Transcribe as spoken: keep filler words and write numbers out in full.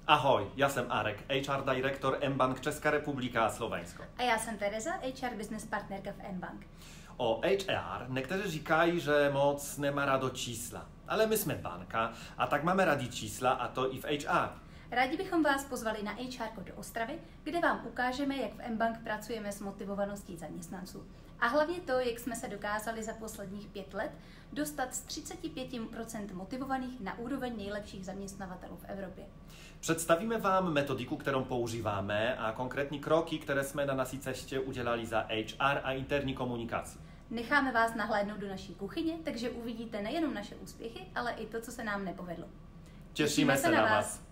Ahoj, já jsem Arek, H R Director mBank Česká republika a Slovensko. A já jsem Tereza, H R Business Partnerka v mBank. O H R někteří říkají, že moc nemá rádo čísla, ale my jsme banka a tak máme rádi čísla a to i v H R. Rádi bychom vás pozvali na H R do Ostravy, kde vám ukážeme, jak v mBank pracujeme s motivovaností zaměstnanců. A hlavně to, jak jsme se dokázali za posledních pět let dostat z třicet pět procent motivovaných na úroveň nejlepších zaměstnavatelů v Evropě. Představíme vám metodiku, kterou používáme a konkrétní kroky, které jsme na naší cestě udělali za H R a interní komunikaci. Necháme vás nahlédnout do naší kuchyně, takže uvidíte nejenom naše úspěchy, ale i to, co se nám nepovedlo. Těšíme se na vás.